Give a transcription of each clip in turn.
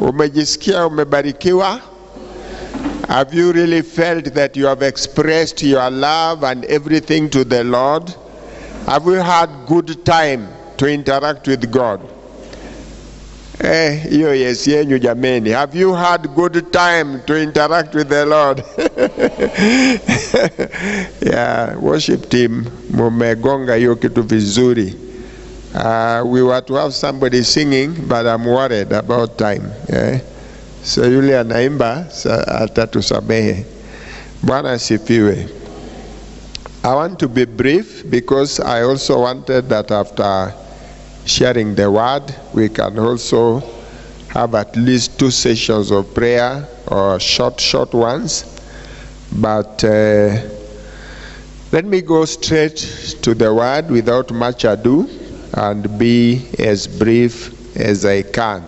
Umejisikia umebarikiwa? Have you really felt that you have expressed your love and everything to the Lord? Have you had good time to interact with God? Hiyo yes yenyu jameni. Have you had good time to interact with the Lord? Yeah, worship team, mumegonga hiyo kitu vizuri. We were to have somebody singing, but I'm worried about time. Yeah? So yule anaimba atatusamehe. Bwana asifiwe. I want to be brief because I also wanted that after sharing the word, we can also have at least 2 sessions of prayer or short ones. But let me go straight to the word without much ado and be as brief as I can.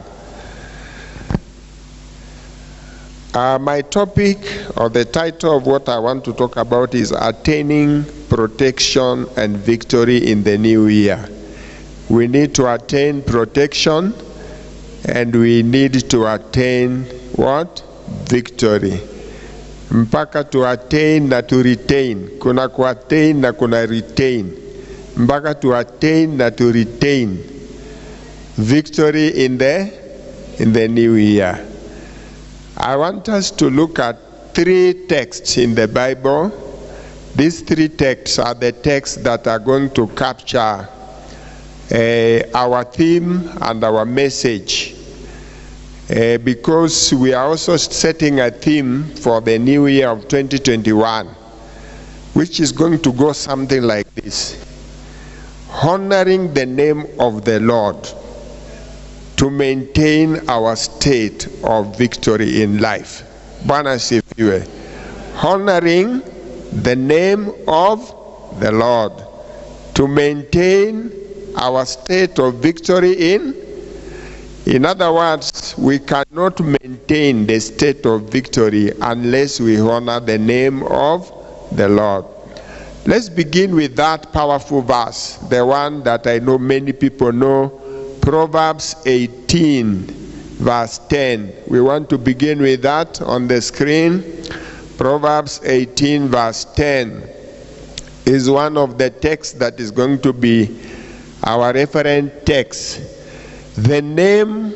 My topic, or the title of what I want to talk about, is Attaining Protection and Victory in the New Year. We need to attain protection, and we need to attain what? Victory. Mpaka to attain na to retain. Kuna ku attain na kuna retain. Mpaka to attain na to retain victory in the new year. I want us to look at 3 texts in the Bible. These 3 texts are the texts that are going to capture our theme and our message, because we are also setting a theme for the new year of 2021, which is going to go something like this: honoring the name of the Lord to maintain our state of victory in life. Bwana asifiwe. Honoring the name of the Lord to maintain our state of victory in other words, we cannot maintain the state of victory unless we honor the name of the Lord. Let's begin with that powerful verse, the one that I know many people know, Proverbs 18 verse 10. We want to begin with that on the screen. Proverbs 18 verse 10 is one of the texts that is going to be our referent text. The name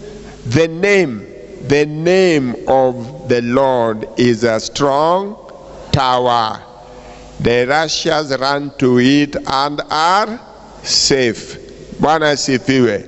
of the Lord is a strong tower. The righteous run to it and are safe. Bwana asifiwe.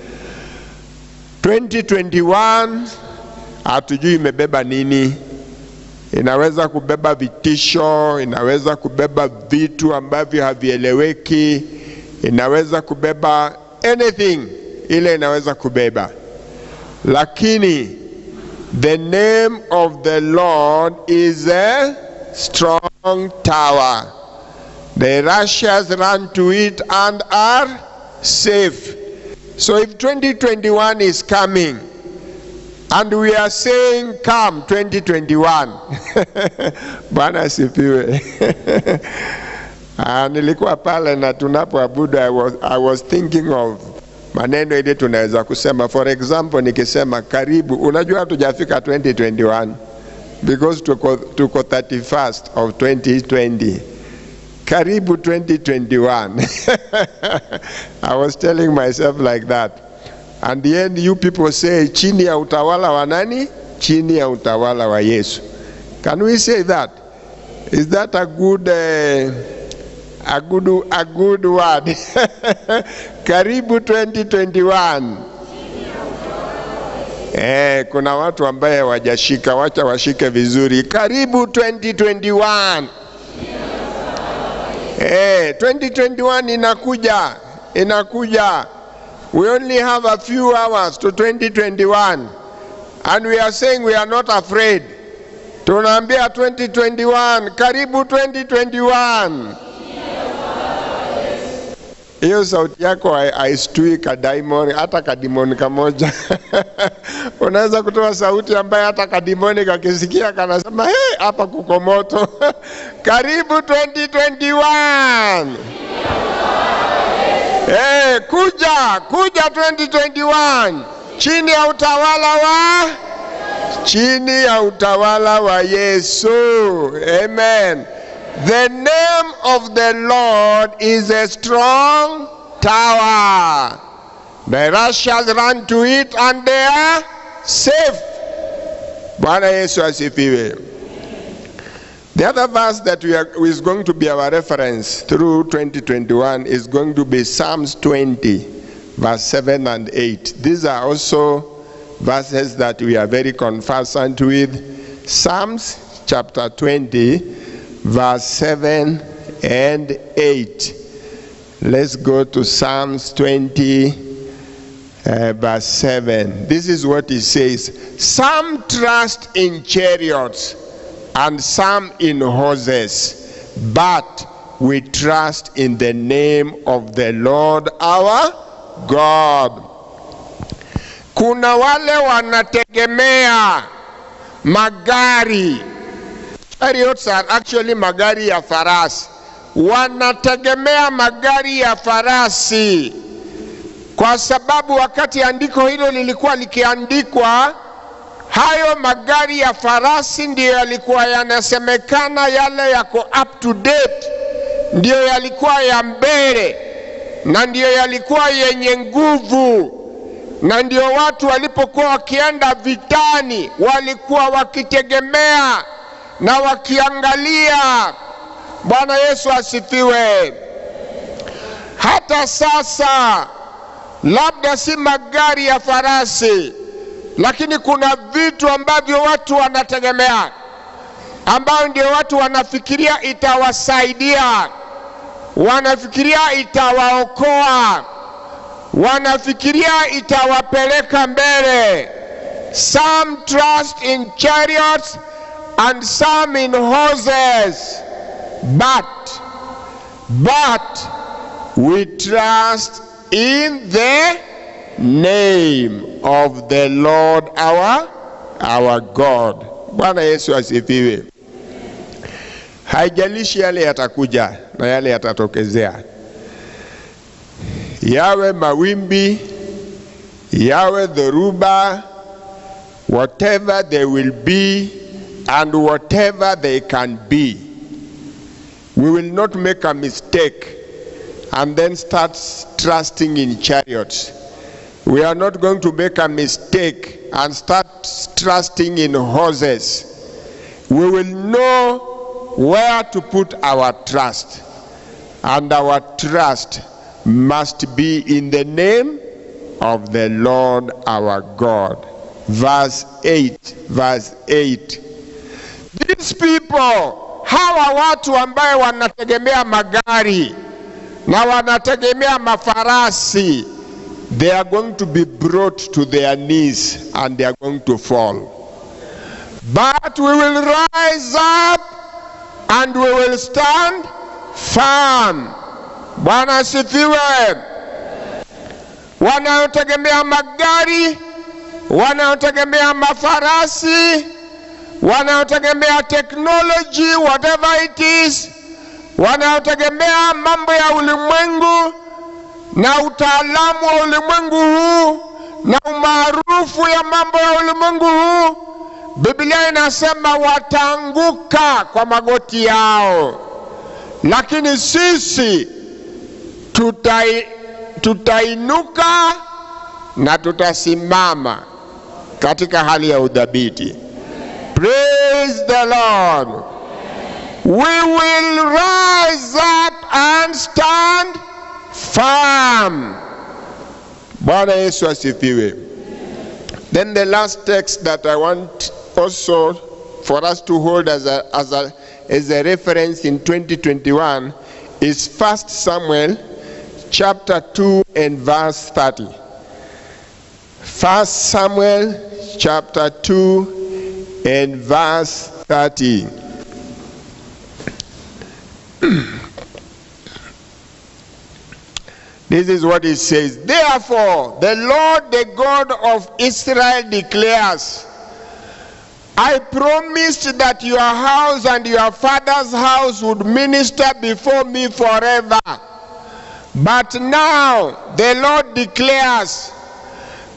2021 hatujui imebeba nini. Inaweza kubeba vitisho, inaweza kubeba vitu ambavyo havieleweki, inaweza kubeba anything ile inaweza kubeba. Lakini the name of the Lord is a strong tower. The righteous run to it and are safe. So if 2021 is coming and we are saying come 2021, Bwana asifiwe. Nilikuwa pale na tunapoabudu, I was thinking of maneno ile tunaweza kusema. For example, nikisema karibu, unajua hatujafika 2021 because tuko 31st of 2020. Karibu 2021. I was telling myself like that. And the end you people say chini ya utawala wa nani? Chini ya utawala wa Yesu. Can we say that? Is that a good word? Karibu 2021. Kuna watu ambaye wajashika, wacha washike vizuri. Karibu 2021. 2021 inakuja. We only have a few hours to 2021. And we are saying we are not afraid. Tunaambia 2021, karibu 2021. Hiyo sauti yako haistui kadaimoni, hata kadimoni kamoja. Unaweza kutoa sauti ambaye hata kadimoni kakisikia kanasema hey, hapa kuko moto. Karibu 2021. Kuja 2021. Chini ya utawala wa Yesu. Amen. The name of the Lord is a strong tower. The righteous run to it and they are safe. Bwana Yesu asifiwe. The other verse that is going to be our reference through 2021 is going to be Psalms 20, verse 7 and 8. These are also verses that we are very conversant with. Psalms chapter 20, verse 7 and 8. Let's go to Psalms 20, verse 7. This is what it says. Some trust in chariots and some in horses, but we trust in the name of the Lord our God. Kuna wale wanategemea magari. Chariots are actually magari ya farasi. Wanategemea magari ya farasi kwa sababu wakati andiko hilo lilikuwa likiandikwa, hayo magari ya farasi ndiyo yalikuwa yanasemekana yale yako up to date, ndiyo yalikuwa ya mbele, na ndiyo yalikuwa yenye nguvu, na ndiyo watu walipokuwa wakienda vitani walikuwa wakitegemea na wakiangalia. Bwana Yesu asifiwe. Hata sasa labda si magari ya farasi, lakini kuna vitu ambavyo watu wanategemea, ambao ndio watu wanafikiria itawasaidia, wanafikiria itawaokoa, wanafikiria itawapeleka mbele. Some trust in chariots and some in horses, but we trust in the name of the Lord our God. Bwana Yesu asifiwe. Haijalishi yale yatakuja na yale yatatokezea, yawe mawimbi, yawe dhoruba, whatever they will be and whatever they can be, we will not make a mistake and then start trusting in chariots. We are not going to make a mistake and start trusting in horses. We will know where to put our trust, and our trust must be in the name of the Lord our God. Verse 8. These people, hawa watu ambaye wanategemea magari na wanategemea mafarasi, they are going to be brought to their knees and they are going to fall. But we will rise up and we will stand firm. Bwana asifiwe. Wanaotegemea magari, wanaotegemea mafarasi, wanaotegemea technology, whatever it is, wanaotegemea mambo ya ulimwengu na utaalamu wa ulimwengu huu na umaarufu ya mambo ya ulimwengu huu, Biblia inasema wataanguka kwa magoti yao. Lakini sisi tutainuka na tutasimama katika hali ya udhabiti. Praise the Lord. We will rise up and stand firm. Bwana Yesu asifiwe. Then the last text that I want also for us to hold as a reference in 2021 is 1 Samuel chapter 2 and verse 30. 1 Samuel chapter 2 and verse 30. This is what it says. Therefore, the Lord, the God of Israel declares, I promised that your house and your father's house would minister before me forever. But now the Lord declares,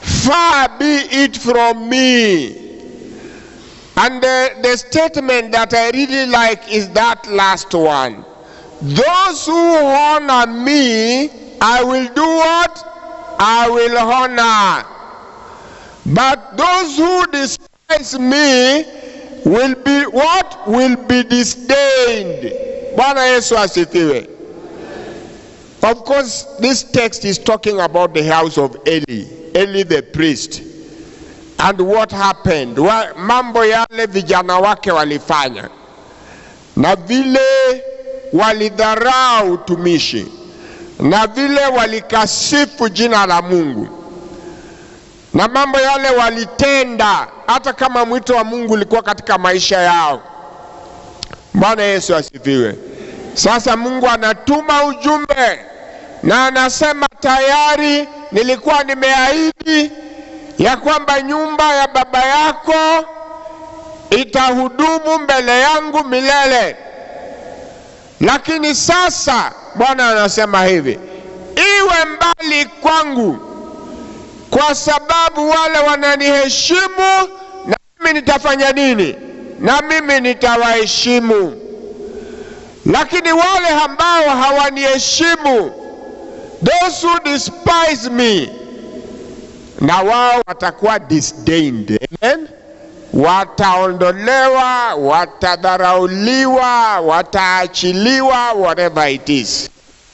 Far be it from me. And the statement that I really like is that last one. Those who honor me, I will do what? I will honor. But those who despise me will be what? Will be disdained. Bwana Yesu asifiwe. Of course, this text is talking about the house of Eli. Eli the priest. And what happened? Mambo yale vijana wake walifanya. Na vile walidharau utumishi. Na vile walikasifu jina la Mungu. Na mambo yale walitenda hata kama mwito wa Mungu ulikuwa katika maisha yao. Bwana Yesu asifiwe. Sasa Mungu anatuma ujumbe na anasema tayari nilikuwa nimeahidi ya kwamba nyumba ya baba yako itahudumu mbele yangu milele. Lakini sasa Bwana anasema hivi, iwe mbali kwangu, kwa sababu wale wananiheshimu na mimi nitafanya nini? Na mimi nitawaheshimu. Lakini wale ambao hawaniheshimu, those who despise me, na wao watakuwa disdained. Amen. Wataondolewa, watadharauliwa, wataachiliwa, whatever it is.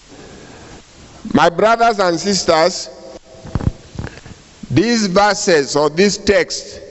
My brothers and sisters, these verses or this text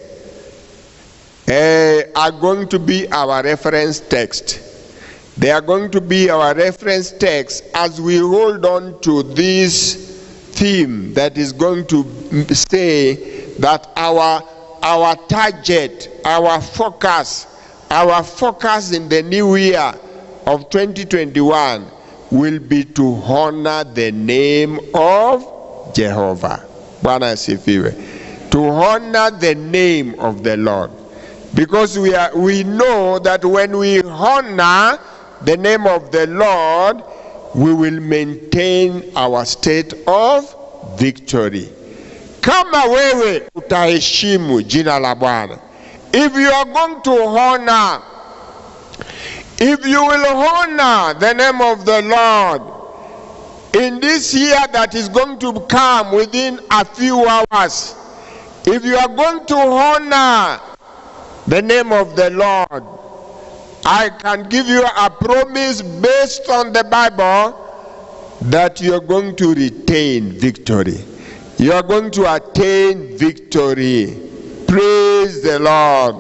are going to be our reference text. They are going to be our reference text as we hold on to this theme that is going to say that our target, our focus in the new year of 2021 will be to honor the name of Jehovah. Bwana asifiwe. To honor the name of the Lord. Because we know that when we honor the name of the Lord, we will maintain our state of victory. Kama wewe utaheshimu jina la Bwana, if you are going to honor, if you will honor the name of the Lord in this year that is going to come within a few hours, if you are going to honor the name of the Lord, I can give you a promise based on the Bible that you are going to retain victory. You are going to attain victory. Praise the Lord.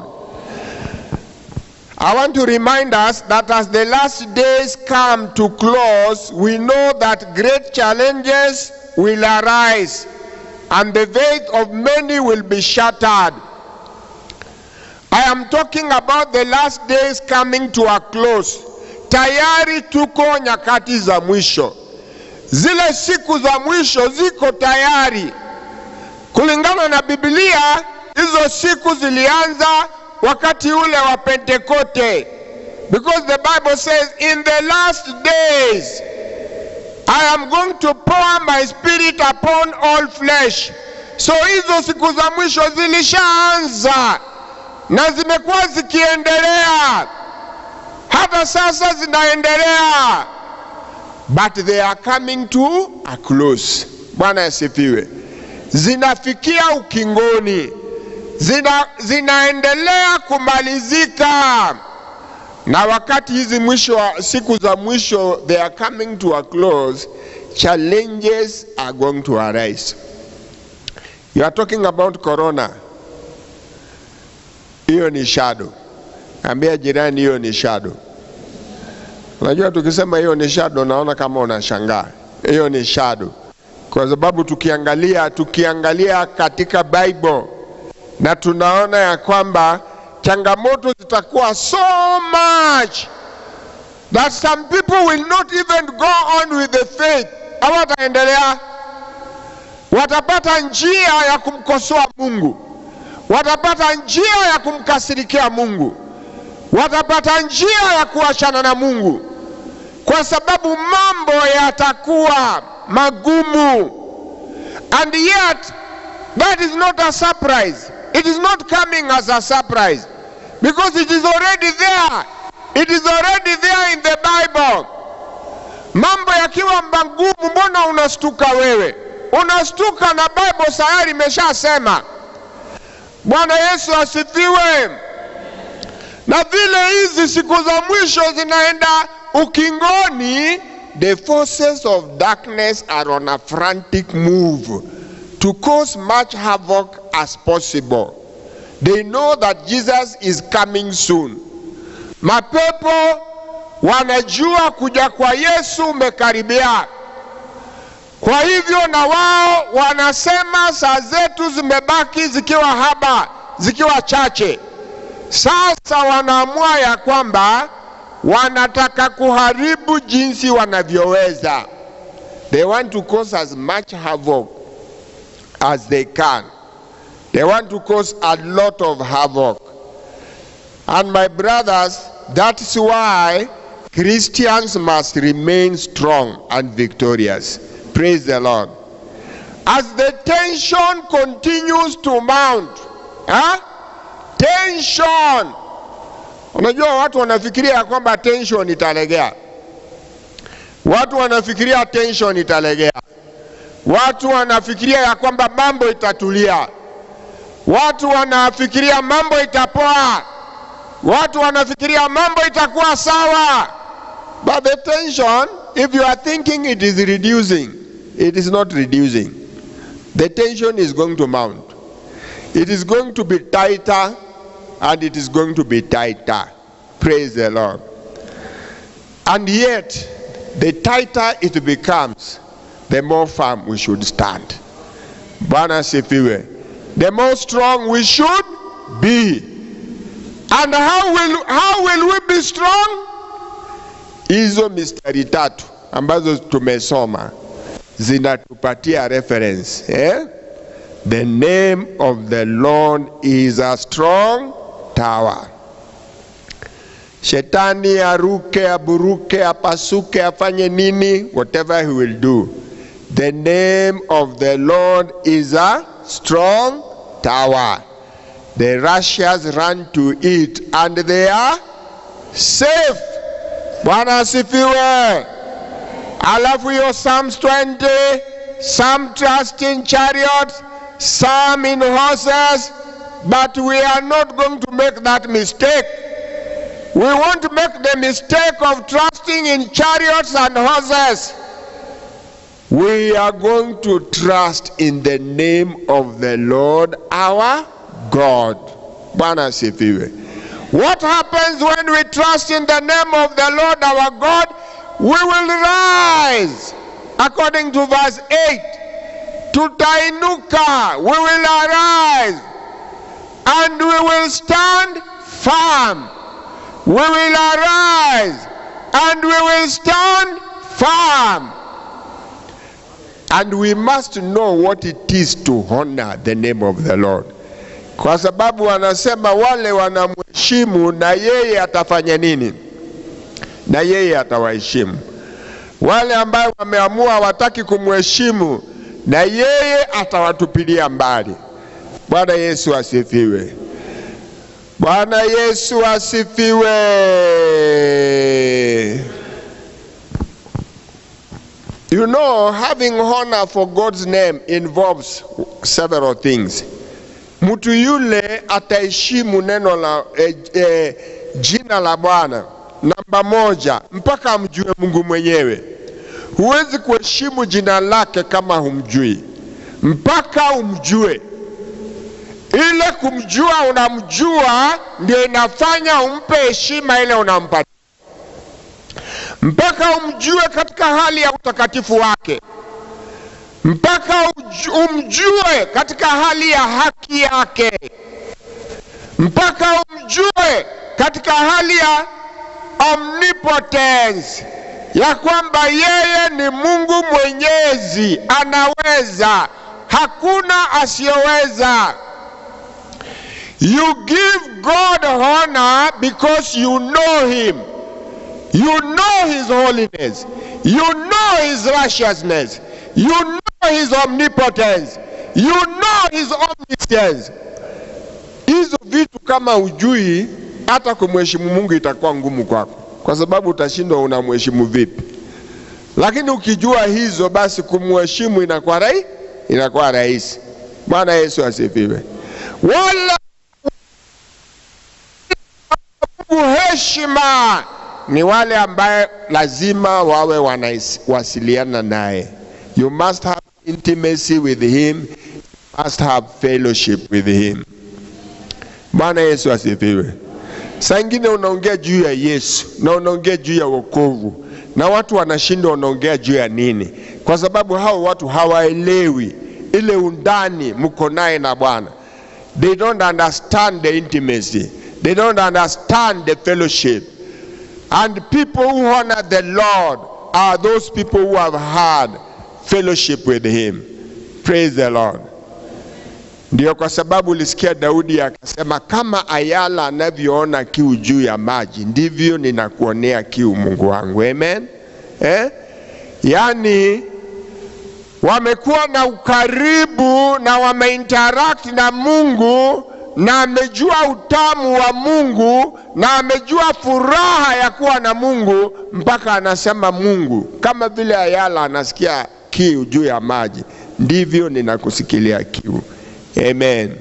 I want to remind us that as the last days come to close, we know that great challenges will arise and the faith of many will be shattered. I am talking about the last days coming to a close. Tayari tuko nyakati za mwisho. Zile siku za mwisho ziko tayari. Kulingana na Biblia, hizo siku zilianza wakati ule wa Pentekoste. Because the Bible says, in the last days, I am going to pour my spirit upon all flesh. So hizo siku za mwisho zilishaanza. Na zimekuwa zikiendelea. Hata sasa zinaendelea. But they are coming to a close. Bwana asifiwe. Zinafikia ukingoni. Zinaendelea kumalizika. Na wakati hizi siku za mwisho they are coming to a close, challenges are going to arise. You are talking about corona. Hiyo ni shadow. Ambia jirani hiyo ni shadow. Unajua tukisema hiyo ni shadow naona kama unashangaa. Hiyo ni shadow. Kwa sababu tukiangalia katika Bible na tunaona ya kwamba changamoto zitakuwa so much that some people will not even go on with the faith. Hawataendelea. Watapata njia ya kumkosoa Mungu. Watapata njia ya kumkasirikia Mungu. Watapata njia ya kuachana na Mungu. Kwa sababu mambo yatakuwa magumu. And yet That is not a surprise. It is not coming as a surprise, because it is already there. It is already there in the Bible. Mambo yakiwa magumu, mbona unastuka wewe? Unastuka na Bible sayari imeshasema. Bwana Yesu asifiwe. Na vile hizi siku za mwisho zinaenda ukingoni, the forces of darkness are on a frantic move to cause much havoc as possible. They know that Jesus is coming soon. Mapepo wanajua kuja kwa Yesu umekaribia. Kwa hivyo na wao wanasema saa zetu zimebaki zikiwa haba, zikiwa chache. Sasa wanaamua ya kwamba wanataka kuharibu jinsi wanavyoweza. They want to cause as much havoc as they can. They want to cause a lot of havoc. And my brothers, that's why Christians must remain strong and victorious. Praise the Lord. As the tension continues to mount, tension. Unajua watu wanafikiria kwamba tension italegea. Watu wanafikiria tension italegea. Watu wanafikiria ya kwamba mambo itatulia. Watu wanafikiria mambo itapoa. Watu wanafikiria mambo itakuwa sawa. But the tension, if you are thinking it is reducing, it is not reducing. The tension is going to mount. It is going to be tighter, and it is going to be tighter. Praise the Lord. And yet, the tighter it becomes, the more firm we should stand. Bwana sifiwe. The more strong we should be. And how will we be strong? Hizo mistari tatu ambazo tumesoma zinatupatia reference. The name of the Lord is a strong tower. Shetani aruke, aburuke, apasuke, afanye nini, whatever he will do, the name of the Lord is a strong tower. The righteous run to it and they are safe. Bwana asifiwe. Alafu hiyo Psalms 20, some trust in chariots, some in horses, but we are not going to make that mistake. We won't make the mistake of trusting in chariots and horses. We are going to trust in the name of the Lord our God. Bwana asifiwe. What happens when we trust in the name of the Lord our God? We will rise. According to verse 8, tutainuka, we will arise, and we will stand firm. We will arise, and we will stand firm. And we must know what it is to honor the name of the Lord. Kwa sababu wanasema wale wanamheshimu na yeye atafanya nini? Na yeye atawaheshimu. Wale ambao wameamua wataki kumheshimu, na yeye atawatupilia mbali. Bwana Yesu asifiwe. Bwana Yesu asifiwe. You know, having honor for God's name involves several things. Mtu yule ataheshimu neno la jina la Bwana. Namba moja, mpaka amjue Mungu mwenyewe. Huwezi kuheshimu jina lake kama humjui. Mpaka umjue. Ile kumjua unamjua ndio inafanya umpe heshima ile unampatia. Mpaka umjue katika hali ya utakatifu wake. Mpaka umjue katika hali ya haki yake. Mpaka umjue katika hali ya omnipotence, ya kwamba yeye ni Mungu mwenyezi, anaweza, hakuna asiyoweza. You give God honor because you know him. You know his holiness. You know his righteousness. You know his omnipotence. You know his omniscience. Hizo vitu kama ujui, hata kumheshimu Mungu itakuwa ngumu kwako, kwa sababu utashindwa unamheshimu vipi. Lakini ukijua hizo, basi kumheshimu inakuwa rahisi. Bwana Yesu asifiwe. Wala heshima ni wale ambaye lazima wawe wanawasiliana naye. You must have intimacy with him. You must have fellowship with him. Bwana Yesu asifiwe. Saa ingine unaongea juu ya Yesu na unaongea juu ya wokovu, na watu wanashindwa unaongea juu ya nini, kwa sababu hao watu hawaelewi ile undani mko naye na Bwana. They don't understand the intimacy. They don't understand the fellowship. And people who honor the Lord are those people who have had fellowship with him. Praise the Lord. Ndio kwa sababu ulisikia Daudi akasema, kama ayala anavyoona kiu juu ya maji, ndivyo ninakuonea kiu Mungu wangu. Amen. Yani wamekuwa na ukaribu na wameinteract na Mungu, na amejua utamu wa Mungu, na amejua furaha ya kuwa na Mungu, mpaka anasema Mungu, kama vile ayala anasikia kiu juu ya maji, ndivyo ninakusikilia kiu. Amen.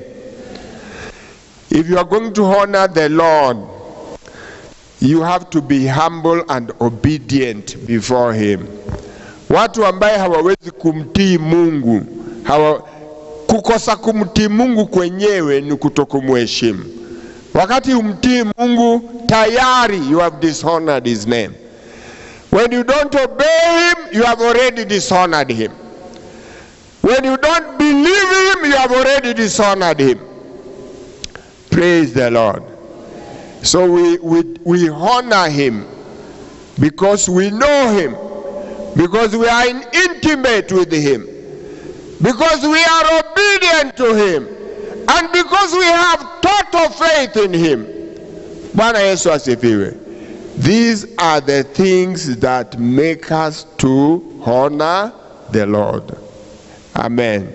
If you are going to honor the Lord, you have to be humble and obedient before him. Watu ambaye hawawezi kumtii Mungu, kukosa kumtii Mungu kwenyewe ni kutokumheshimu. Wakati umtii Mungu, tayari you have dishonored his name. When you don't obey him, you have already dishonored him. When you don't believe him, you have already dishonored him. Praise the Lord. So we honor him because we know him, because we are intimate with him, because we are obedient to him, and because we have total faith in him. Bwana Yesu asifiwe. These are the things that make us to honor the Lord. Amen.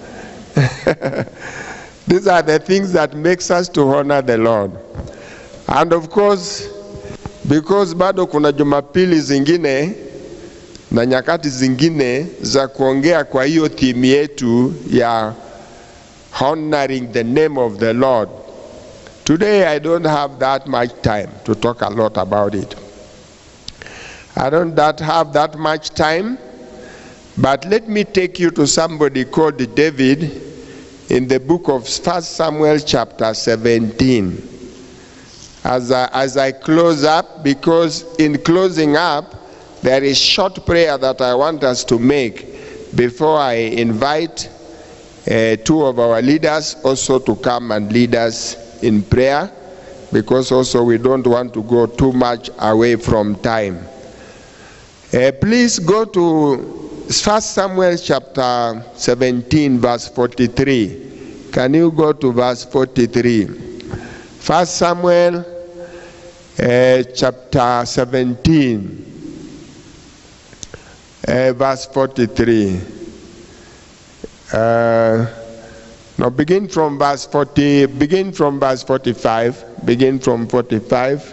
These are the things that makes us to honor the Lord. And of course, because bado kuna Jumapili zingine na nyakati zingine za kuongea kwa hiyo theme yetu ya honoring the name of the Lord. Today I don't have that much time to talk a lot about it. I don't have that much time, but let me take you to somebody called David in the book of 1 Samuel chapter 17. As I close up, because in closing up, there is short prayer that I want us to make before I invite two of our leaders also to come and lead us in prayer, because also we don't want to go too much away from time. Please go to 1 Samuel chapter 17 verse 43. Can you go to verse 43? 1 Samuel chapter 17 verse 43. Now begin from verse 40, begin from verse 45, begin from 45.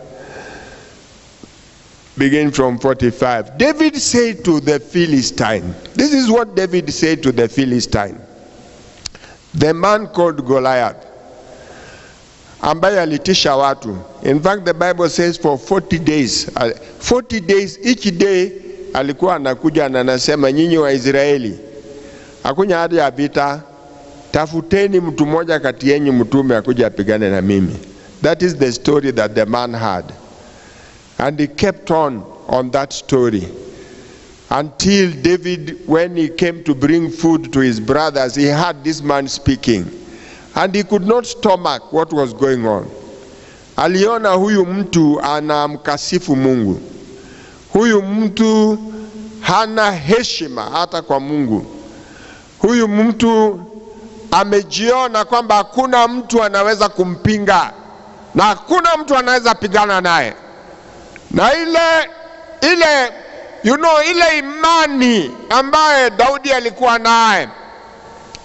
Begin from 45. David said to the Philistine, this is what David said to the Philistine, the man called Goliath, ambaye alitisha watu. In fact, the Bible says for 40 days, each day alikuwa anakuja na anasema, nyinyi wa Israeli, hakunya haja ya vita, tafuteni mtu mmoja kati yenu mtume akuja apigane na mimi. That is the story that the man had. And he kept on that story until David, when he came to bring food to his brothers, he heard this man speaking, and he could not stomach what was going on. Aliona huyu mtu anamkasifu Mungu. Huyu mtu hana heshima hata kwa Mungu. Huyu mtu amejiona kwamba hakuna mtu anaweza kumpinga na hakuna mtu anaweza pigana naye. Na ile ile imani ambaye Daudi alikuwa naye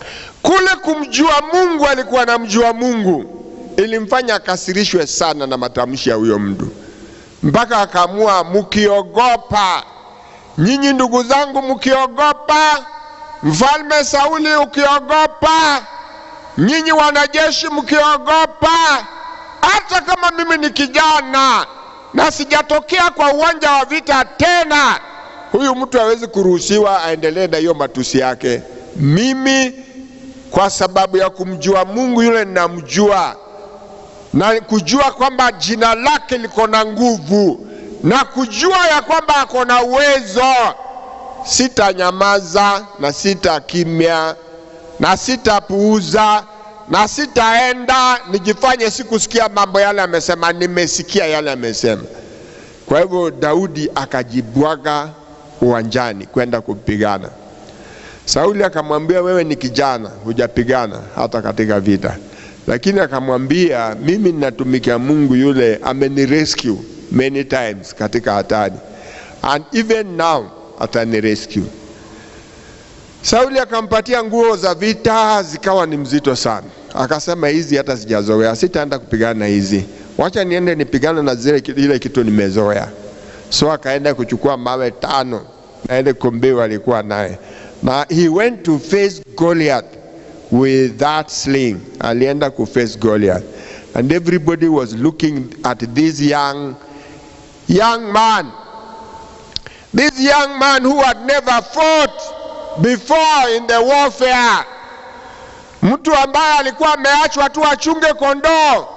Kule kumjua Mungu, alikuwa anamjua Mungu, ilimfanya akasirishwe sana na matamshi ya huyo mtu, mpaka akaamua, mkiogopa nyinyi ndugu zangu, mkiogopa mfalme Sauli, ukiogopa nyinyi wanajeshi, mkiogopa, hata kama mimi ni kijana na sijatokea kwa uwanja wa vita tena, huyu mtu hawezi kuruhusiwa aendelee na hiyo matusi yake. Mimi kwa sababu ya kumjua Mungu yule ninamjua, na kujua kwamba jina lake liko na nguvu, na kujua ya kwamba ako na uwezo, sitanyamaza na sitakimya na sitapuuza na sitaenda nijifanye sikusikia mambo yale amesema. Nimesikia yale amesema. Kwa hivyo Daudi akajibwaga uwanjani kwenda kupigana. Sauli akamwambia, wewe ni kijana, hujapigana hata katika vita. Lakini akamwambia, mimi ninatumikia Mungu yule amenirescue many times katika hatari, and even now atanirescue. Sauli akampatia nguo za vita, zikawa ni mzito sana. Akasema, hizi hata sijazoea, sitaenda kupigana hizi, wacha niende nipigane na ile kitu nimezoea. So akaenda kuchukua mawe 5 na ile kombeo alikuwa naye, na he went to face Goliath with that sling. Alienda ku face Goliath, and everybody was looking at this young man. This young man who had never fought before in the warfare. Mtu ambaye alikuwa ameachwa tu achunge kondoo,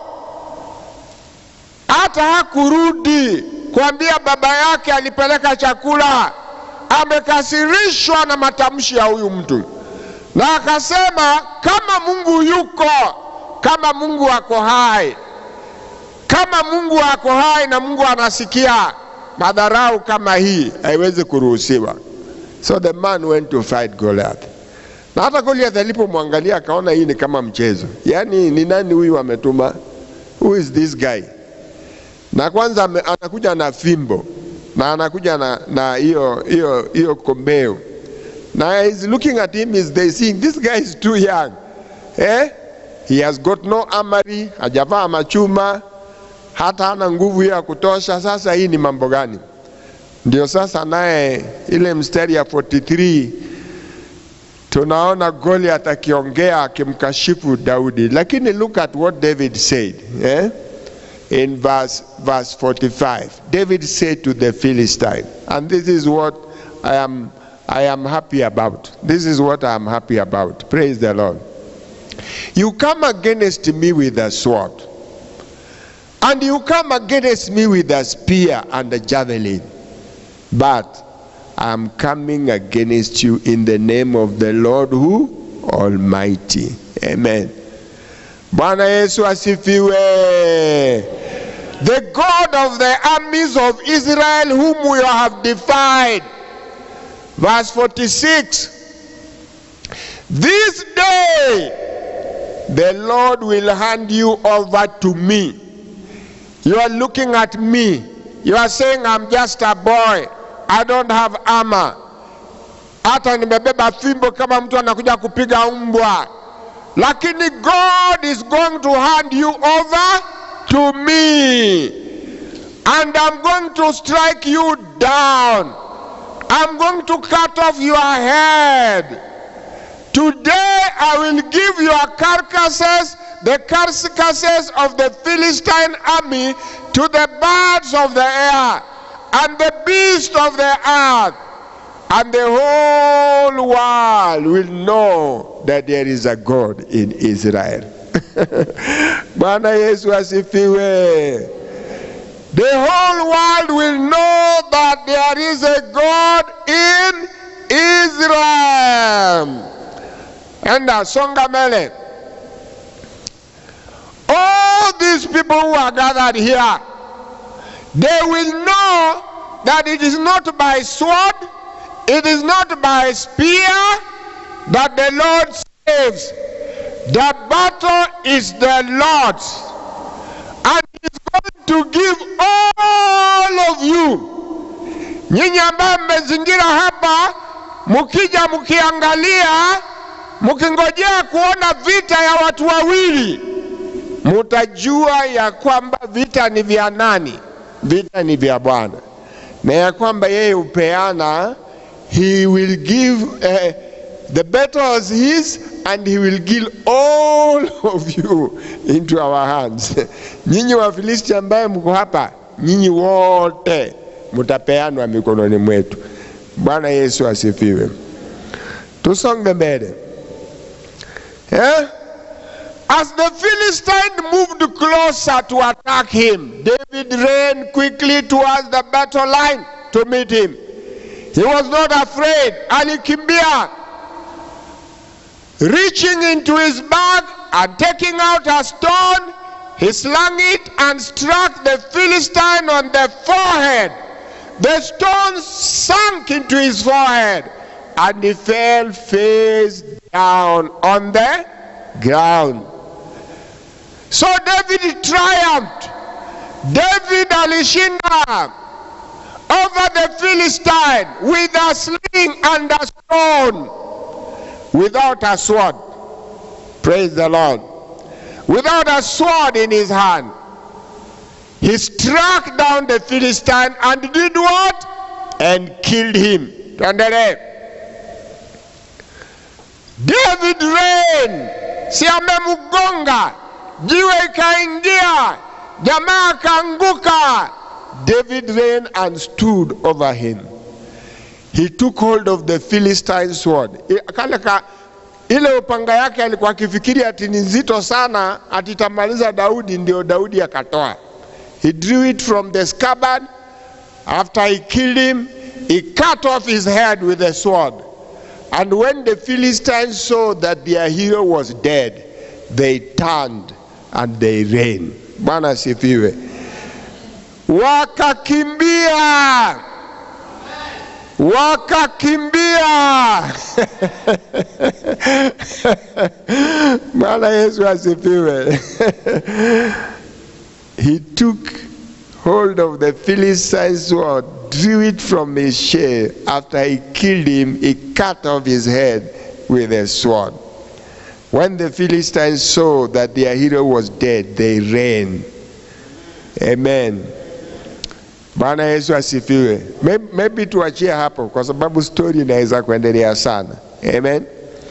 hata hakurudi kuambia baba yake alipeleka chakula. Amekasirishwa na matamshi ya huyu mtu, na akasema, kama Mungu yuko, kama Mungu ako hai, kama Mungu ako hai na Mungu anasikia, madharau kama hii haiwezi kuruhusiwa. So the man went to fight Goliath. Na hata Goliath alipomwangalia akaona hii ni kama mchezo. Yaani ni nani huyu ametuma? Who is this guy? Na kwanza anakuja na fimbo, na anakuja na hiyo kombeo. Now he's looking at him, is they seeing this guy is too young. He has got no armory, hajavaa machuma, hata hana nguvu ya kutosha. Sasa hii ni mambo gani? Ndio sasa naye ile mstari ya 43 tunaona Goliath akiongea akimkashifu Daudi. Lakini look at what David said. In verse 45, David said to the Philistine, and this is what I am happy about. This is what I am happy about. Praise the Lord. You come against me with a sword, and you come against me with a spear and a javelin, but I am coming against you in the name of the Lord who Almighty. Amen. Bwana Yesu asifiwe. The God of the armies of Israel, whom you have defied. Verse 46. This day the Lord will hand you over to me. You are looking at me. You are saying, I'm just a boy, I don't have armor. Hata nimebeba fimbo kama mtu anakuja kupiga mbwa. Lakini God is going to hand you over to me, and I'm going to strike you down. I'm going to cut off your head. Today I will give your carcasses, the carcasses of the Philistine army, to the birds of the air and the beasts of the earth, and the whole world will know that there is a God in Israel. Bwana Yesu asifiwe. The whole world will know that there is a God in Israel. And songa mbele. All these people who are gathered here, they will know that it is not by sword, it is not by spear that the Lord saves. The battle is the Lord's, and He's going to give all of you. Nyinyi ambaye mmezingira hapa, mukija mukiangalia, mkingojea kuona vita ya watu wawili, mutajua ya kwamba vita ni vya nani? Vita ni vya Bwana. Na ya kwamba yeye upeana, he will give the battle is his, and he will give all of you into our hands. Nyinyi wa Filisti ambaye mko hapa, nyinyi wote mtapeanwa mikononi mwetu. Bwana Yesu asifiwe. Tusonge mbele. As the Philistine moved closer to attack him, David ran quickly towards the battle line to meet him. He was not afraid. Alikimbia, reaching into his bag and taking out a stone, he slung it and struck the Philistine on the forehead. The stone sank into his forehead, and he fell face down on the ground. So David triumphed. David alishinda over the Philistine with a sling and a stone, without a sword. Praise the Lord. Without a sword in his hand. He struck down the Philistine and did what? And killed him. David ran. Si amemugonga, jiwe ikaingia, jamaa kaanguka. David ran and stood over him. He took hold of the Philistine sword. Ile upanga yake alikuwa akifikiri ati ni nzito sana, atitamaliza Daudi, ndio Daudi akatoa. He drew it from the scabbard. After he killed him, he cut off his head with a sword. And when the Philistines saw that their hero was dead, they turned and they ran. Bwana sifiwe. Wakakimbia. Wakakimbia. Bwana Yesu asifiwe. He took hold of the Philistine sword, drew it from his sheath. After he killed him, he cut off his head with a sword. When the Philistines saw that their hero was dead, they ran. Amen. Bwana Yesu asifiwe. Maybe tuachie hapo kwa sababu story inaweza kuendelea sana. Amen.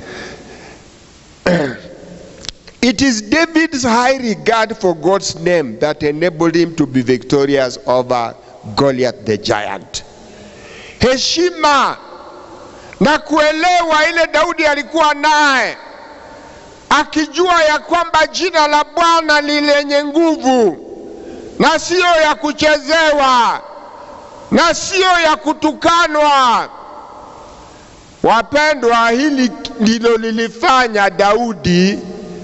It is David's high regard for God's name that enabled him to be victorious over Goliath the giant. Heshima na kuelewa ile Daudi alikuwa naye, akijua ya kwamba jina la Bwana ni lenye nguvu na sio ya kuchezewa na sio ya kutukanwa. Wapendwa, hili ndilo lilifanya Daudi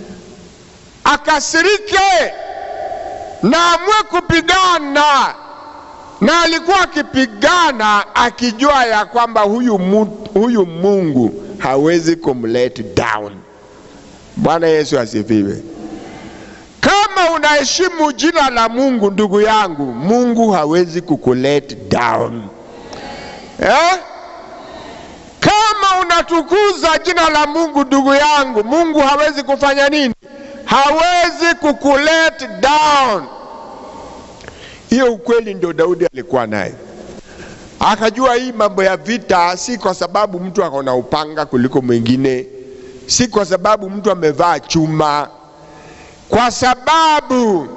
akasirike na amue kupigana, na alikuwa akipigana akijua ya kwamba huyu Mungu hawezi kumlet down. Bwana Yesu asifiwe. Kama unaheshimu jina la Mungu, ndugu yangu, Mungu hawezi kukulet down. Kama unatukuza jina la Mungu, ndugu yangu, Mungu hawezi kufanya nini? Hawezi kukulet down. Hiyo ukweli ndio Daudi alikuwa naye. Akajua hii mambo ya vita si kwa sababu mtu akona upanga kuliko mwingine, si kwa sababu mtu amevaa chuma, kwa sababu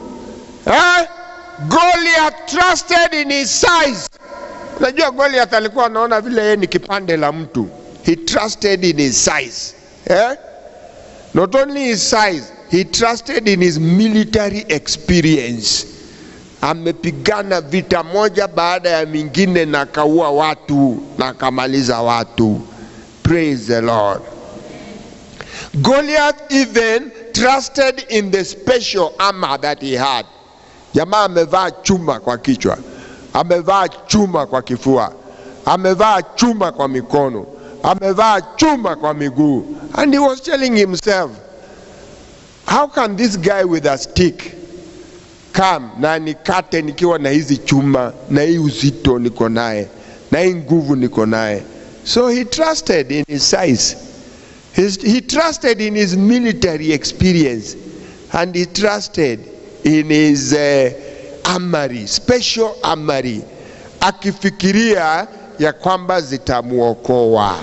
Goliath trusted in his size. Unajua Goliath alikuwa anaona vile yeye ni kipande la mtu. He trusted in his size. Not only his size, he trusted in his military experience. Amepigana vita moja baada ya mingine na kaua watu na kamaliza watu. Praise the Lord. Goliath even trusted in the special armor that he had. Jamaa amevaa chuma kwa kichwa, amevaa chuma kwa kifua, amevaa chuma kwa mikono, amevaa chuma kwa miguu. And he was telling himself, how can this guy with a stick come na nikate nikiwa na hizi chuma, na hii uzito niko naye, na hii nguvu niko naye? So he trusted in his size. He trusted in his military experience, and he trusted in his armory, special armory, akifikiria ya kwamba zitamuokoa.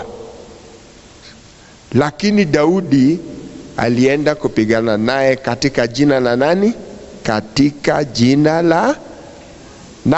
Lakini Daudi alienda kupigana naye katika jina la nani? Katika jina la, na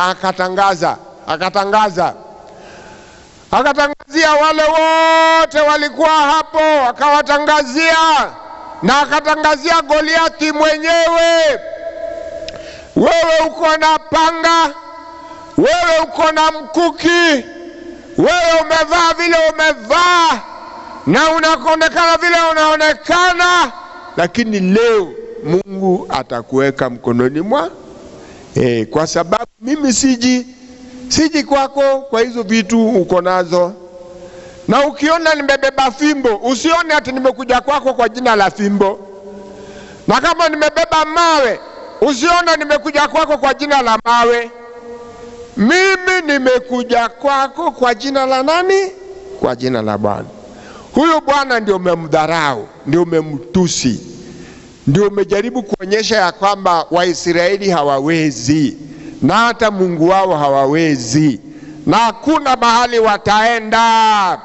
akatangazia wale wote walikuwa hapo, akawatangazia, na akatangazia Goliathi mwenyewe, wewe uko na panga, wewe uko na mkuki, wewe umevaa vile umevaa, na unaonekana vile unaonekana, lakini leo Mungu atakuweka mkononi mwa kwa sababu mimi siji kwako kwa hizo vitu uko nazo. Na ukiona nimebeba fimbo, usione ati nimekuja kwako kwa jina la fimbo. Na kama nimebeba mawe, usione nimekuja kwako kwa jina la mawe. Mimi nimekuja kwako kwa jina la nani? Kwa jina la Bwana. Huyo Bwana ndio umemdharau, ndio umemtusi, ndio umejaribu kuonyesha ya kwamba Waisraeli hawawezi, na hata Mungu wao hawawezi, na hakuna mahali wataenda.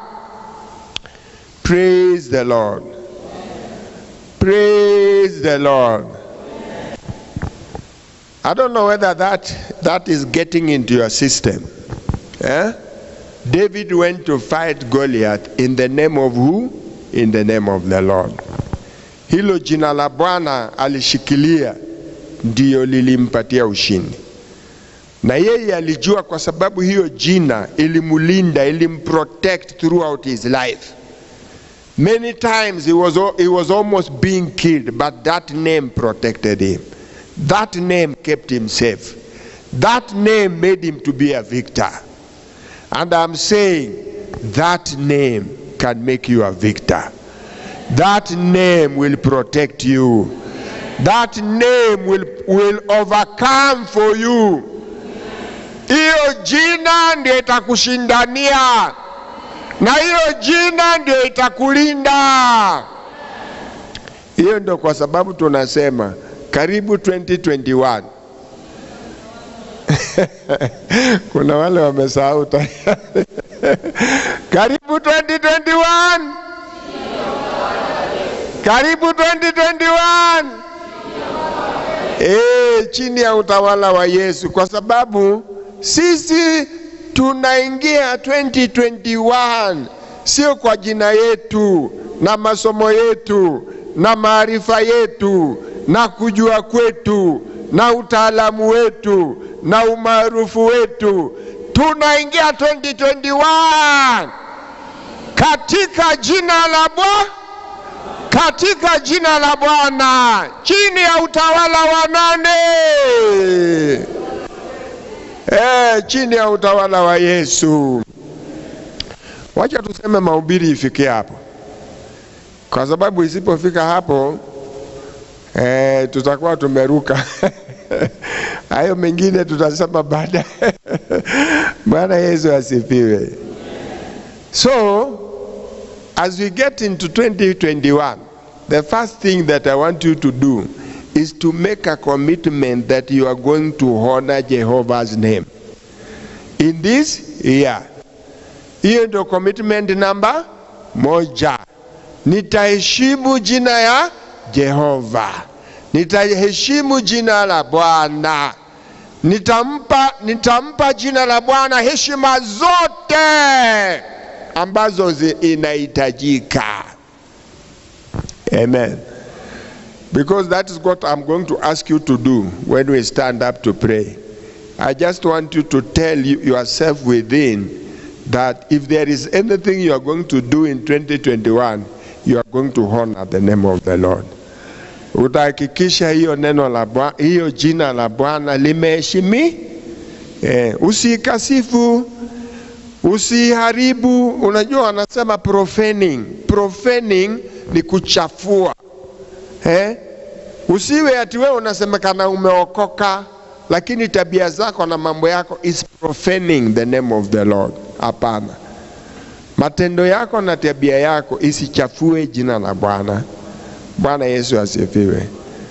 Praise the Lord. Praise the Lord. I don't know whether that is getting into your system. David went to fight Goliath in the name of who? In the name of the Lord. Hilo jina la Bwana alishikilia, ndio lilimpatia ushindi. Na yeye alijua kwa sababu hiyo jina ilimulinda, ilimprotect throughout his life. Many times he was almost being killed, but that name protected him. That name kept him safe. That name made him to be a victor. And I'm saying that name can make you a victor. That name will protect you. That name will overcome for you. Hiyo jina ndio itakushindania, na hiyo jina ndio itakulinda. Hiyo ndio kwa sababu tunasema karibu 2021. Kuna wale wamesahau karibu 2021. Karibu 2021. Chini ya utawala wa Yesu, kwa sababu sisi tunaingia 2021 sio kwa jina yetu na masomo yetu na maarifa yetu na kujua kwetu na utaalamu wetu na umaarufu wetu. Tunaingia 2021 katika jina la Bwana, katika jina la Bwana, chini ya utawala wa nani? Chini ya utawala wa Yesu. Wacha tuseme mahubiri ifike hapo, kwa sababu isipofika hapo tutakuwa tumeruka. Hayo mengine tutasema baada. Bwana Yesu asifiwe. So as we get into 2021, the first thing that I want you to do is to make a commitment that you are going to honor Jehovah's name in this year. Hiyo ndio commitment number 1. Nitaheshimu jina ya Jehova. Nitaheshimu jina la Bwana. Nitampa jina la Bwana heshima zote ambazo inahitajika. Amen. Because that is what I'm going to ask you to do when we stand up to pray. I just want you to tell yourself within that if there is anything you are going to do in 2021, you are going to honor the name of the Lord. Utahakikisha hiyo neno la Bwana, hiyo jina la Bwana limeheshimi. Usikasifu, usiharibu. Unajua anasema profaning. Profaning ni kuchafua. Usiwe ati wewe unasemekana umeokoka, lakini tabia zako na mambo yako is profaning the name of the Lord. Hapana. Matendo yako na tabia yako isichafue jina la Bwana. Bwana Yesu asifiwe.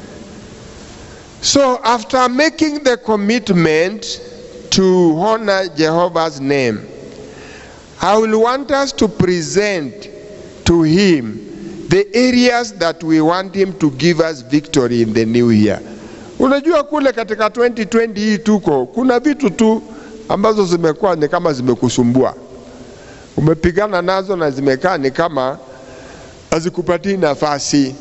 So after making the commitment to honor Jehovah's name, I will want us to present to him the areas that we want him to give us victory in the new year. Unajua kule katika 2020 hii tuko, kuna vitu tu ambazo zimekuwa ni kama zimekusumbua. Umepigana nazo na zimekaa ni kama hazikupatii nafasi.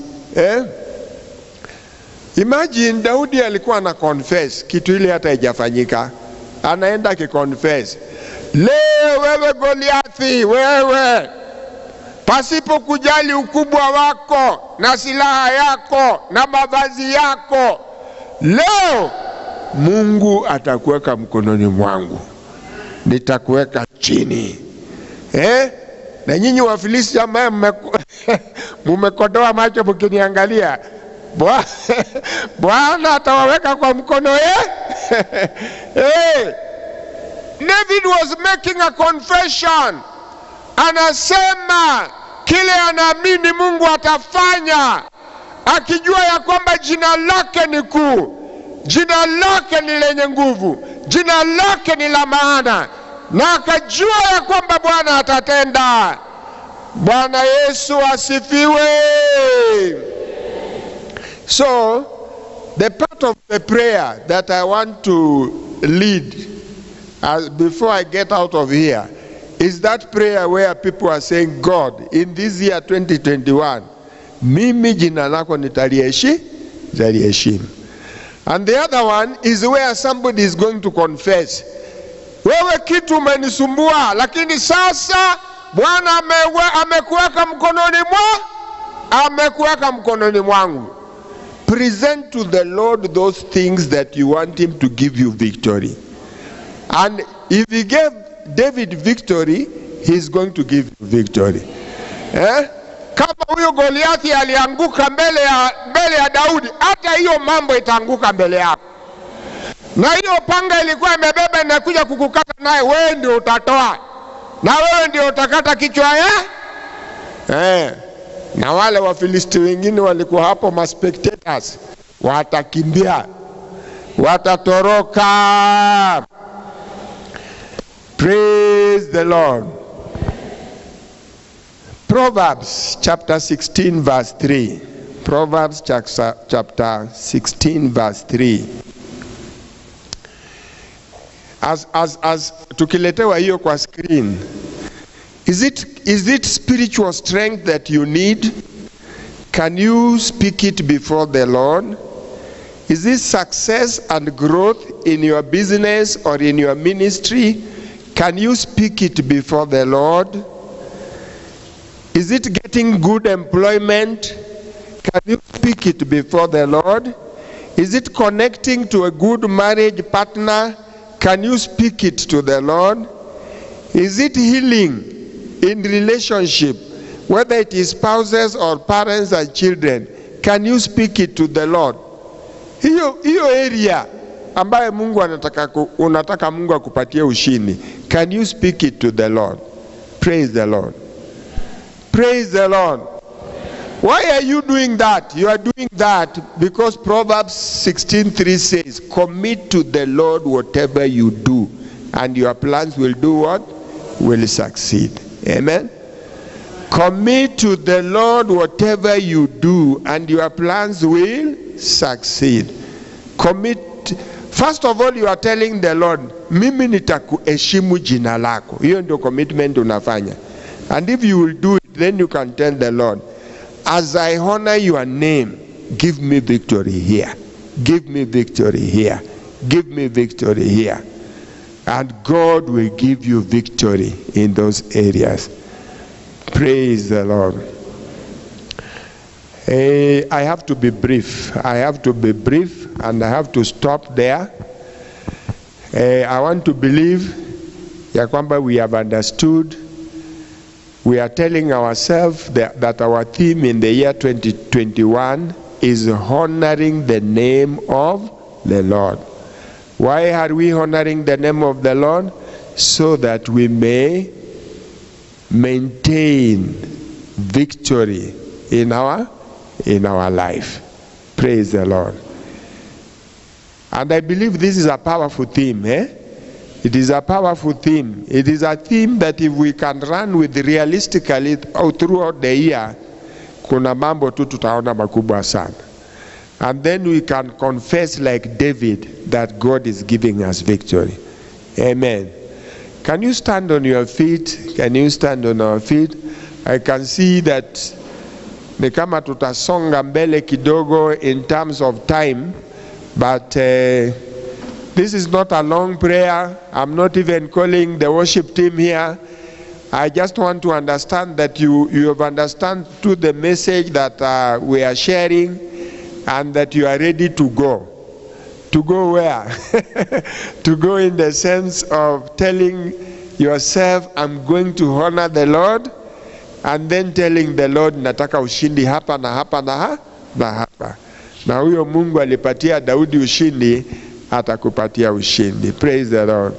Imagine Daudi alikuwa na confess kitu ile hata haijafanyika. Anaenda kiconfess. Leo wewe Goliathi, wewe pasipo kujali ukubwa wako na silaha yako na mavazi yako, leo Mungu atakuweka mkononi mwangu, nitakuweka chini. Na nyinyi Wafilisti ambao mmekodoa macho mkiniangalia, Bwana atawaweka kwa mkono David was making a confession. Anasema kile anaamini Mungu atafanya, akijua ya kwamba jina lake ni kuu, jina lake ni lenye nguvu, jina lake ni la maana, na akajua ya kwamba Bwana atatenda. Bwana Yesu asifiwe. So the part of the prayer that I want to lead before I get out of here is that prayer where people are saying, God, in this year 2021, mimi jina lako nitaliheshimu. And the other one is where somebody is going to confess, wewe kitu umenisumbua, lakini sasa Bwana amekuweka mkononi mwangu. Present to the Lord those things that you want him to give you victory. And if he gave David victory, he's going to give you victory. Kama huyo Goliathi alianguka mbele ya Daudi, hata hiyo mambo itaanguka mbele yako. Na hiyo panga ilikuwa imebeba inakuja kukukata, naye wewe ndio utatoa. Na wewe ndio utakata kichwa Na wale Wafilisti wengine walikuwa hapo, ma spectators, watakimbia, watatoroka. Praise the Lord. Proverbs chapter 16 verse 3. Proverbs chapter 16 verse 3. As tukiletewa hiyo kwa screen, is it spiritual strength that you need? Can you speak it before the Lord? Is it success and growth in your business or in your ministry? Can you speak it before the Lord? Is it getting good employment? Can you speak it before the Lord? Is it connecting to a good marriage partner? Can you speak it to the Lord? Is it healing in relationship, whether it is spouses or parents and children? Can you speak it to the Lord? Hiyo area ambaye Mungu unataka Mungu akupatie ushindi. Can you speak it to the Lord? Praise the Lord. Praise the Lord. Why are you doing that? You are doing that because Proverbs 16:3 says, commit to the Lord whatever you do, and your plans will do what? Will succeed. Amen. Commit to the Lord whatever you do, and your plans will succeed. Commit. First of all, you are telling the Lord, mimi nitakuheshimu jina lako. Hiyo ndio commitment unafanya. And if you will do it, then you can tell the Lord, as I honor your name, give me victory here. Give me victory here. Give me victory here. And God will give you victory in those areas. Praise the Lord. I have to be brief. I have to be brief, and I have to stop there. I want to believe ya kwamba we have understood. We are telling ourselves that our theme in the year 2021 is honoring the name of the Lord. Why are we honoring the name of the Lord? So that we may maintain victory in our life. Praise the Lord. And I believe this is a powerful theme. It is a powerful theme. It is a theme that if we can run with realistically throughout the year, kuna mambo tu tutaona makubwa sana. And then we can confess like David that God is giving us victory. Amen. Can you stand on your feet? Can you stand on our feet? I can see that ni kama tutasonga mbele kidogo in terms of time, but this is not a long prayer. I'm not even calling the worship team here. I just want to understand that you have understood to the message that we are sharing, and that you are ready to go. To go where? To go in the sense of telling yourself, I'm going to honor the Lord, and then telling the Lord, nataka ushindi hapa na hapa na hapa. Na huyo Mungu alipatia Daudi ushindi, atakupatia ushindi. Praise the Lord.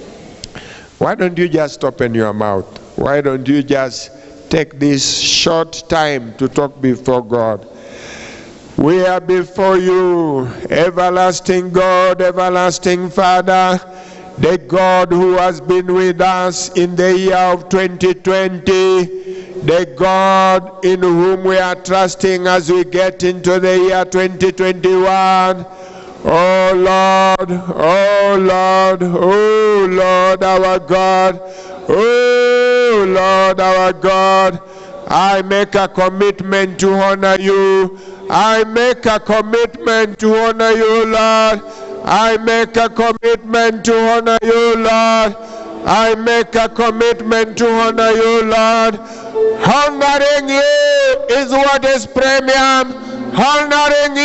Why don't you just open your mouth? Why don't you just take this short time to talk before God? We are before you, everlasting God, everlasting Father, the God who has been with us in the year of 2020, the God in whom we are trusting as we get into the year 2021. Oh Lord, oh Lord, oh Lord our God, oh Lord our God, I make a commitment to honor you. I make a commitment to honor you, Lord. I make a commitment to honor you, Lord. I make a commitment to honor you, Lord. Honoring you is what is premium. Honoring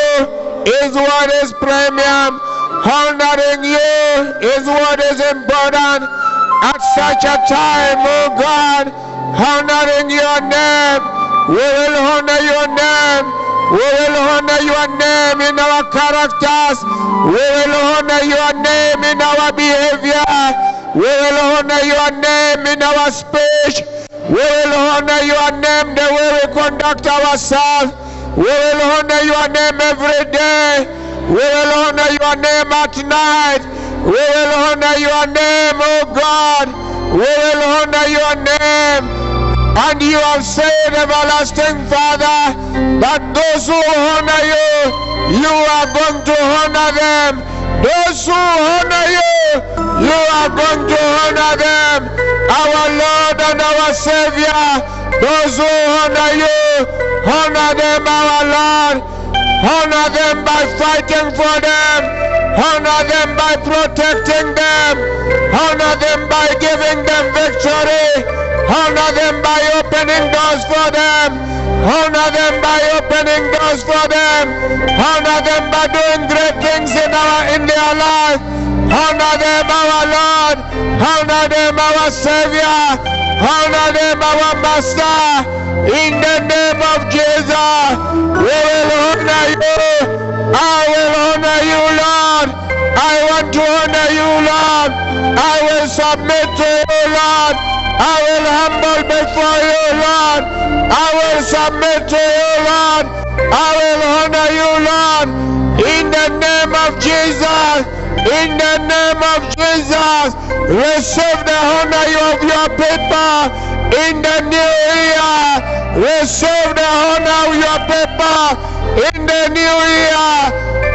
you is what is premium. Honoring you is what is important. At such a time, oh God, honoring your name, we will honor your name. We will honor your name in our characters. We will honor your name in our behavior. We will honor your name in our speech. We will honor your name the way we conduct ourselves. We will honor your name every day. We will honor your name at night. We will honor your name, oh God. We will honor your name. And you have said, everlasting Father, that those who honor you, you are going to honor them. Those who honor you, you are going to honor them. Our Lord and our Savior, those who honor you, honor them, our Lord. Honor them by fighting for them. Honor them by protecting them. Honor them by giving them victory. Honor them by opening doors for them. Honor them by opening doors for them. Honor them by doing great things in their life. Honor them, our Lord. Honor them, our Savior. Honor them, our Master. In the name of Jesus, we will honor you. I will honor you, Lord. I want to honor you, Lord. I will submit to you, Lord. I will humble before you, Lord. I will submit to you, Lord. I will honor you, Lord. In the name of Jesus. In the name of Jesus. Receive the honor of your people. In the new year. Receive the honor of your people. In the new year.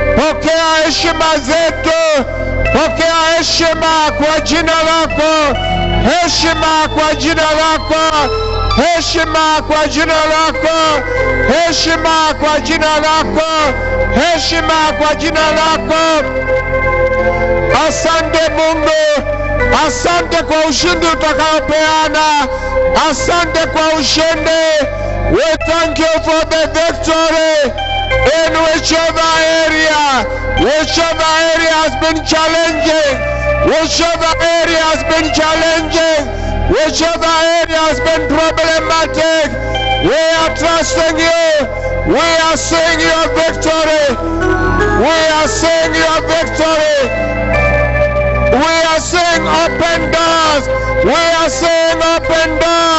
Pokea heshima zetu. Pokea heshima kwa jina lako. Heshima kwa jina lako. Heshima kwa jina lako. Heshima kwa jina lako. Heshima kwa jina lako. Asante Mungu. Asante kwa ushindi utakaopeana. Asante kwa ushindi. We thank you for the victory in whichever area has been challenging, whichever area has been challenging, whichever area has been problematic. We are trusting you. We are seeing your victory. We are seeing your victory. We are seeing open doors. We are seeing open doors.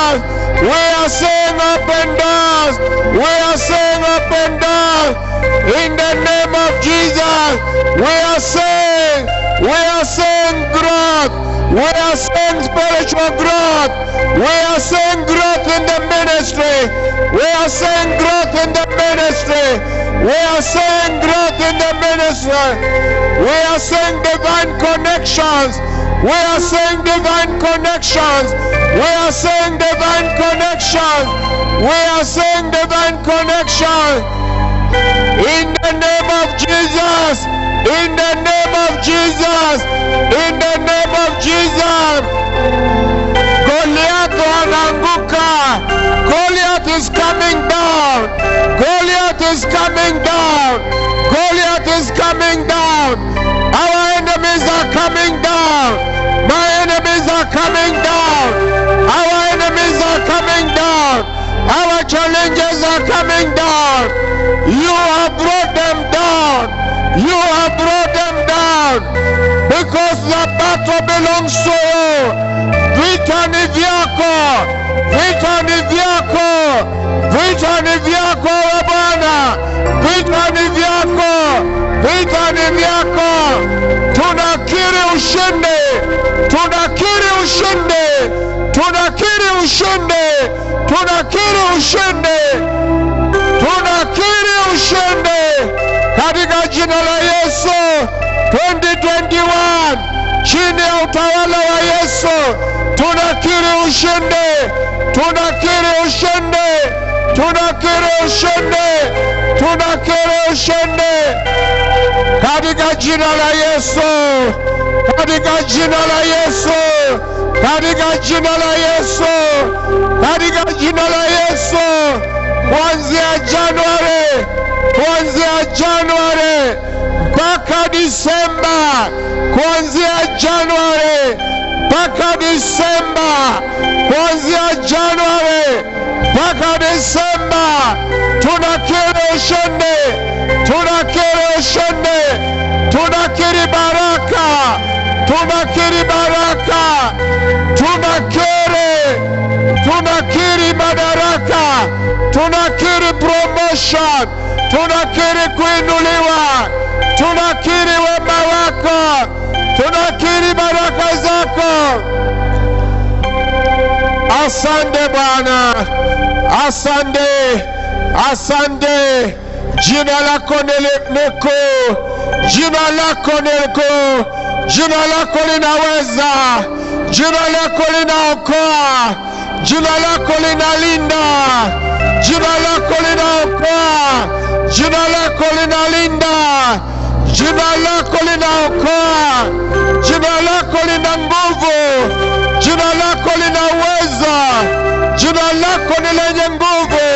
We are saying up and down in the name of Jesus. We are saying growth. We are saying spiritual growth. We are saying growth in the ministry. We are saying growth in the ministry. We are saying growth in the ministry. We are saying divine connections. We are saying divine connections. We are saying divine connections. We are saying divine connections. In the name of Jesus. In the name of Jesus. In the name of Jesus. Goliath anaanguka. Goliath is coming down. Goliath is coming down. Goliath is coming down. Our enemies are coming down. My enemies are coming down. Our enemies are coming down. Our challenges are coming down. You have brought them down. You have brought them down. Because the battle belongs to you. Vita ni vyako. Vita ni vyako. Vita ni vyako we Bwana. Vita ni vyako. Vita ni vyako. Tunakiri ushindi. Tunakiri ushindi. Tunakiri ushindi. Tunakiri ushindi. Tunakiri ushindi. Katika jina la Yesu 2021 chini ya utawala wa Yesu tunakiri ushindi. Tunakiri ushindi. Tunakiri ushindi. Tunakiri ushindi. Katika jina la Yesu. Katika jina la Yesu. Katika jina la Yesu. Katika jina la Yesu. Kuanzia Januari mpaka Disemba. Kuanzia Januari mpaka Disemba. Kuanzia Januari mpaka Disemba. Tunakiri ushindi. Tunakiri ushindi. Tunakiri baraka. Tunakiri baraka. Tunakiri madaraka. Tunakiri promotion. Tunakiri kuinuliwa. Tunakiri wema wako. Tunakiri baraka zako. Asante Bwana. Asante. Asante. Jina lako ni kuu. Jina lako ni kuu. Jina lako linaweza. Jina lako linaokoa. Jina lako linalinda. Jina lako linaokoa. Jina lako linalinda. Jina lako linaokoa. Jina lako lina nguvu. Jina lako lina uwezo. Jina lako ni lenye nguvu.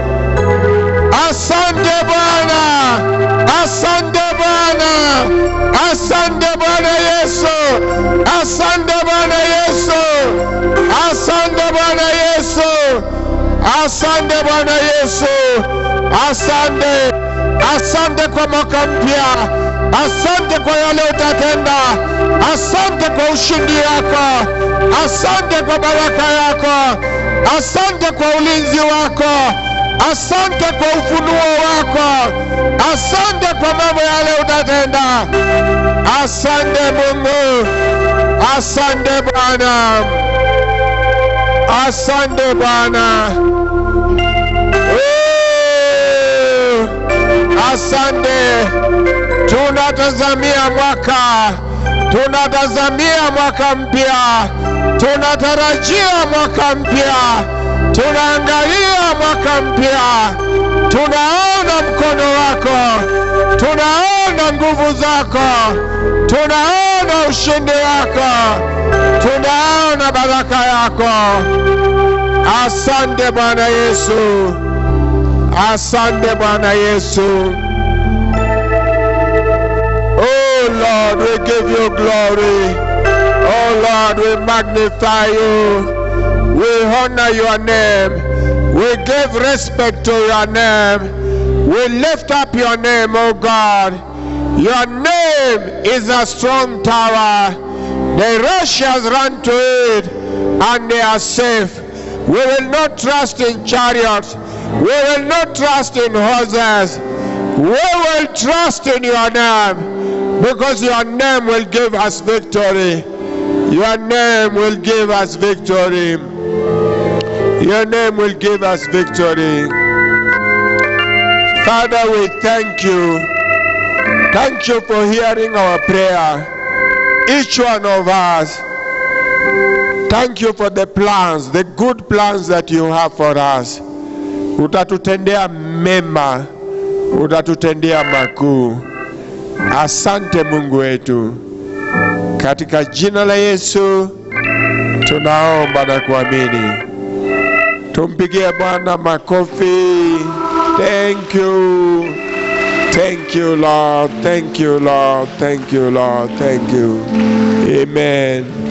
Asante Bwana. Asante Bwana. Asante Bwana Yesu. Asante Bwana Yesu. Asante Bwana Yesu. Asante Bwana Yesu. Asante. Asante kwa mwaka mpya. Asante kwa yale utatenda. Asante kwa ushindi wako. Asante kwa baraka yako. Asante kwa ulinzi wako. Asante kwa ufunuo wako. Asante kwa mambo yale utatenda. Asante Mungu. Asante Bwana. Asante Bwana. Asante. Tunatazamia mwaka mpya. Tunatarajia mwaka mpya. Tunaangalia mwaka mpya. Tunaona mkono wako. Tunaona nguvu zako. Tunaona ushindi wako. Tunaona baraka yako. Asante Bwana Yesu. Asante Bwana Yesu. Oh Lord, we give you glory. Oh Lord, we magnify you. We honor your name. We give respect to your name. We lift up your name, oh God. Your name is a strong tower. The righteous run to it and they are safe. We will not trust in chariots, We will not trust in horses. We will trust in your name, because your name will give us victory. Your name will give us victory. Your name will give us victory. Father, we thank you. Thank you for hearing our prayer, each one of us. Thank you for the plans, the good plans that you have for us. Utatutendea mema, utatutendea makuu. Asante Mungu wetu. Katika jina la Yesu tunaomba na kuamini. Tumpigie Bwana makofi. Thank you. Thank you, Lord. Thank you, Lord. Thank you, Lord. Thank you. Amen.